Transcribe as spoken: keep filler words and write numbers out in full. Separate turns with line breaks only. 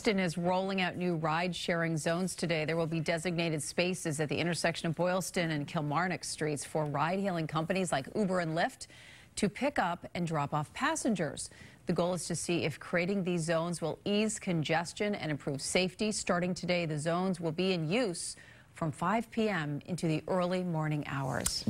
Boston is rolling out new ride-sharing zones today. There will be designated spaces at the intersection of Boylston and Kilmarnock streets for ride-hailing companies like Uber and Lyft to pick up and drop off passengers. The goal is to see if creating these zones will ease congestion and improve safety. Starting today, the zones will be in use from five p m into the early morning hours.